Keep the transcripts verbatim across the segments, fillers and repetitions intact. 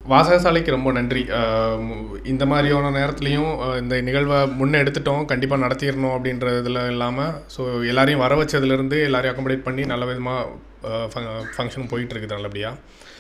வாசகசாலைக்கு ரொம்ப நன்றி. இந்த மாதிரியான நேரத்துலையும் இந்த நிகழ்வை முன்னே எடுத்துட்டோம், கண்டிப்பாக நடத்திடணும் அப்படின்ற இதில் இல்லாமல், ஸோ எல்லாரையும் வர வச்சதுலேருந்து எல்லாரையும் அக்காமடேட் பண்ணி நல்ல விதமாக ஃபங்க்ஷன் போயிட்டுருக்குது நல்லபடியாக.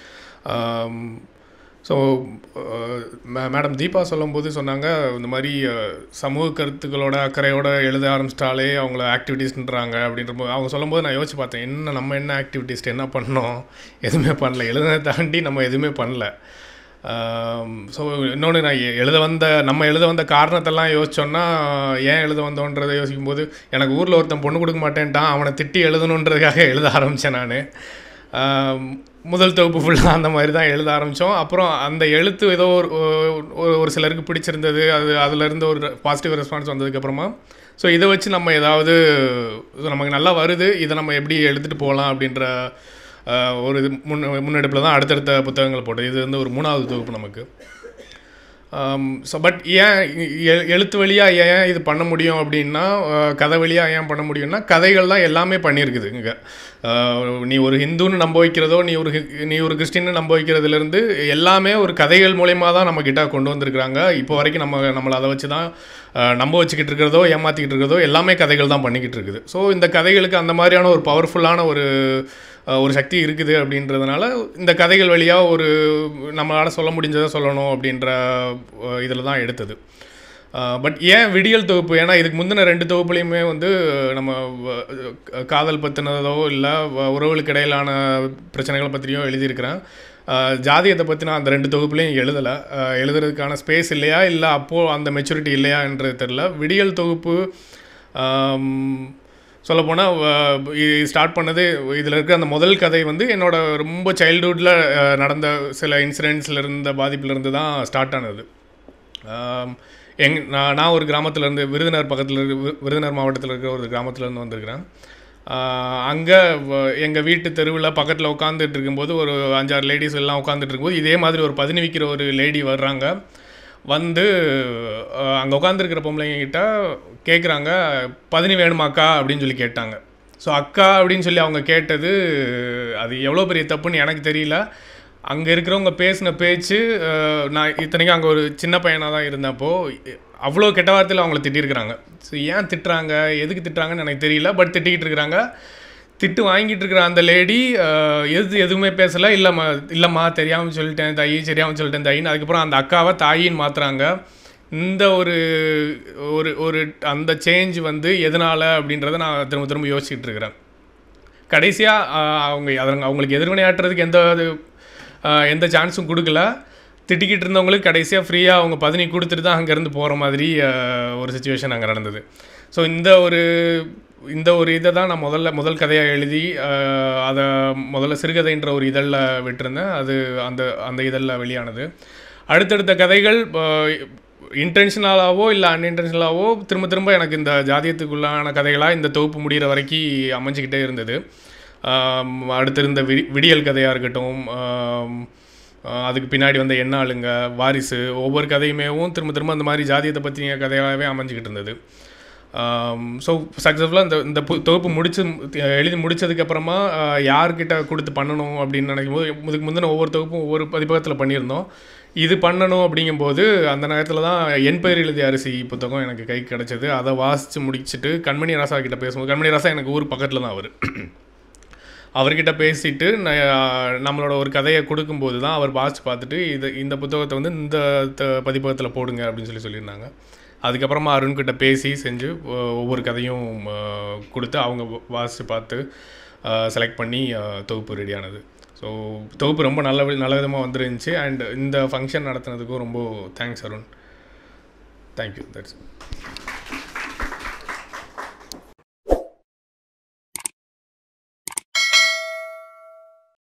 ஸோ மேடம் தீபா சொல்லும்போது சொன்னாங்க, இந்த மாதிரி சமூக கருத்துக்களோட அக்கறையோடு எழுத ஆரம்பிச்சிட்டாலே அவங்கள ஆக்டிவிட்டீஸ்ன்றாங்க அப்படின்றபோது அவங்க சொல்லும்போது நான் யோசிச்சு பார்த்தேன், என்ன நம்ம என்ன ஆக்டிவிட்டீஸ்ட் என்ன பண்ணோம், எதுவுமே பண்ணல. எழுத தாண்டி நம்ம எதுவுமே பண்ணல. ஸோ இன்னொன்று, நான் எழுத வந்த நம்ம எழுத வந்த காரணத்தெல்லாம் யோசித்தோன்னா, ஏன் எழுத வந்தோன்றதை யோசிக்கும்போது எனக்கு ஊரில் ஒருத்தன் பொண்ணு கொடுக்க மாட்டேன்ட்டான், அவனை திட்டி எழுதணுன்றதுக்காக எழுத ஆரம்பித்தேன் நான். முதல் தொகுப்பு ஃபுல்லாக அந்த மாதிரி தான் எழுத ஆரம்பித்தோம். அப்புறம் அந்த எழுத்து ஏதோ ஒரு ஒரு சிலருக்கு பிடிச்சிருந்தது, அது அதிலேருந்து ஒரு பாசிட்டிவ் ரெஸ்பான்ஸ் வந்ததுக்கப்புறமா ஸோ இதை வச்சு நம்ம ஏதாவது நமக்கு நல்லா வருது, இதை நம்ம எப்படி எழுதிட்டு போகலாம் அப்படின்ற ஒரு இது முன் முன்னெடுப்பில் தான் அடுத்தடுத்த புத்தகங்கள் போட்டது. இது வந்து ஒரு மூணாவது தொகுப்பு நமக்கு. ஸோ பட் ஏன் எழுத்து வழியாக ஏன் இது பண்ண முடியும் அப்படின்னா, கதை வழியாக ஏன் பண்ண முடியும்னா, கதைகள் தான் எல்லாமே பண்ணியிருக்குது இங்கே. நீ ஒரு ஹிந்துன்னு நம்ப வைக்கிறதோ, நீ ஒரு நீ ஒரு கிறிஸ்டின்னு நம்ப வைக்கிறதுலேருந்து எல்லாமே ஒரு கதைகள் மூலயமா தான் நம்மக்கிட்ட கொண்டு வந்திருக்கிறாங்க. இப்போ வரைக்கும் நம்ம நம்மளை அதை வச்சு தான் நம்ப வச்சுக்கிட்டு இருக்கிறதோ ஏமாற்றிக்கிட்டு இருக்கிறதோ எல்லாமே கதைகள் தான் பண்ணிக்கிட்டு இருக்குது. ஸோ இந்த கதைகளுக்கு அந்த மாதிரியான ஒரு பவர்ஃபுல்லான ஒரு ஒரு சக்தி இருக்குது அப்படின்றதுனால இந்த கதைகள் வழியாக ஒரு நம்மளால் சொல்ல முடிஞ்சதை சொல்லணும் அப்படின்ற இதில் தான் எடுத்தது. பட் ஏன் விடியல் தொகுப்பு, ஏன்னா இதுக்கு முந்தின ரெண்டு தொகுப்புலையுமே வந்து நம்ம காதல் பற்றினதோ இல்லை உறவுகளுக்கு இடையிலான பிரச்சனைகளை பற்றியோ எழுதியிருக்கிறேன். ஜாதியத்தை பற்றி நான் அந்த ரெண்டு தொகுப்புலையும் எழுதலை. எழுதுறதுக்கான ஸ்பேஸ் இல்லையா, இல்லை அப்போது அந்த மெச்சூரிட்டி இல்லையான்றது தெரில. விடியல் தொகுப்பு சொல்லப்போனால் ஸ்டார்ட் பண்ணது, இதில் இருக்கிற அந்த முதல் கதை வந்து என்னோடய ரொம்ப சைல்டுஹுட்டில் நடந்த சில இன்சிடென்ட்ஸில் இருந்த பாதிப்புலேருந்து தான் ஸ்டார்ட் ஆனது. எங் நான் நான் ஒரு கிராமத்துலேருந்து, விருதுநகர் பக்கத்தில் இருக்க விருதுநகர் மாவட்டத்தில் இருக்கிற ஒரு கிராமத்துலேருந்து வந்திருக்கிறேன். அங்கே எங்கள் வீட்டு தெருவில் பக்கத்தில் உட்காந்துட்டு இருக்கும்போது ஒரு அஞ்சாறு லேடிஸ் எல்லாம் உட்காந்துட்டு இருக்கும்போது இதே மாதிரி ஒரு பதினி விற்கிற ஒரு லேடி வர்றாங்க. வந்து அங்கே உட்காந்துருக்கிற பொம்பளைங்கிட்ட கேட்குறாங்க, பதினி வேணுமாக்கா அப்படின்னு சொல்லி கேட்டாங்க. ஸோ அக்கா அப்படின்னு சொல்லி அவங்க கேட்டது அது எவ்வளோ பெரிய தப்புன்னு எனக்கு தெரியல. அங்கே இருக்கிறவங்க பேசின பேச்சு, நான் இத்தனைக்கும் அங்கே ஒரு சின்ன பையனாக தான் இருந்தப்போ அவ்வளோ கெட்ட வார்த்தையில் அவங்கள திட்டிருக்கிறாங்க. ஸோ ஏன் திட்டுறாங்க, எதுக்கு திட்டுறாங்கன்னு எனக்கு தெரியல. பட் திட்டிக்கிட்டு இருக்கிறாங்க. திட்டு வாங்கிட்டு இருக்கிற அந்த லேடி எது எதுவுமே பேசலை. இல்லைம்மா இல்லைம்மா தெரியாமல் சொல்லிட்டேன் தாயி, தெரியாமல் சொல்லிட்டேன் தாயின்னு. அதுக்கப்புறம் அந்த அக்காவை தாயின்னு மாற்றுறாங்க. இந்த ஒரு ஒரு ஒரு அந்த சேஞ்ச் வந்து எதனால் அப்படின்றத நான் திரும்ப திரும்ப யோசிச்சுட்டு இருக்கிறேன். கடைசியாக அவங்க அவங்க அவங்களுக்கு எதிர்வினையாட்டுறதுக்கு எந்த எந்த சான்ஸும் கொடுக்கல. திட்டிக்கிட்டு இருந்தவங்களுக்கு கடைசியாக ஃப்ரீயாக அவங்க பதினி கொடுத்துட்டு தான் அங்கேருந்து போகிற மாதிரி ஒரு சுச்சுவேஷன் அங்கே நடந்தது. ஸோ இந்த ஒரு இந்த ஒரு இதை தான் நான் முதல்ல முதல் கதையாக எழுதி அதை முதல்ல சிறுகதைன்ற ஒரு இதழில் விட்டுருந்தேன். அது அந்த அந்த இதழில் வெளியானது. அடுத்தடுத்த கதைகள் இன்டென்ஷனலாகவோ இல்லை அன்இன்டென்ஷனலாகவோ திரும்ப திரும்ப எனக்கு இந்த ஜாதியத்துக்குள்ளான கதைகளாக இந்த தொகுப்பு முடிகிற வரைக்கும் அமைஞ்சிக்கிட்டே இருந்தது. அடுத்து இருந்த வி விடியல் கதையாக இருக்கட்டும், அதுக்கு பின்னாடி வந்த என்னாளுங்க, வாரிசு, ஒவ்வொரு கதையுமேவும் திரும்ப திரும்ப அந்த மாதிரி ஜாதியத்தை பற்றிய கதையாகவே அமைஞ்சிக்கிட்டு இருந்தது. ஸோ சக்ஸஸ்ஃபுல்லாக இந்த இந்த தொகுப்பு முடிச்சு எழுதி முடித்ததுக்கப்புறமா யார்கிட்ட கொடுத்து பண்ணணும் அப்படின்னு நினைக்கும் போது, இதுக்கு முந்தின ஒவ்வொரு தொகுப்பும் ஒவ்வொரு பதிப்பகத்தில் பண்ணியிருந்தோம். இது பண்ணணும் அப்படிங்கும்போது அந்த நேரத்தில் தான் என் பெயர் எழுதிய அரிசி புத்தகம் எனக்கு கை கிடச்சிது. அதை வாசித்து முடிச்சுட்டு கண்மணி ராசா கிட்ட பேசும்போது, கண்மணி ராசா எனக்கு ஊர் பக்கத்தில் தான் அவர், அவர்கிட்ட பேசிட்டு நம்மளோட ஒரு கதையை கொடுக்கும்போது தான் அவர் வாசித்து பார்த்துட்டு இது இந்த புத்தகத்தை வந்து இந்த பதிப்பகத்தில் போடுங்க அப்படின்னு சொல்லி சொல்லியிருந்தாங்க. அதுக்கப்புறமா அருண்கிட்ட பேசி செஞ்சு ஒவ்வொரு கதையும் கொடுத்து அவங்க வாசித்து பார்த்து செலக்ட் பண்ணி தொகுப்பு ரெடியானது. ஸோ தொகுப்பு ரொம்ப நல்ல நல்ல விதமாக வந்துருந்துச்சு. அண்ட் இந்த ஃபங்க்ஷன் நடத்துனதுக்கும் ரொம்ப தேங்க்ஸ் அருண். தேங்க்யூ. தட்ஸ்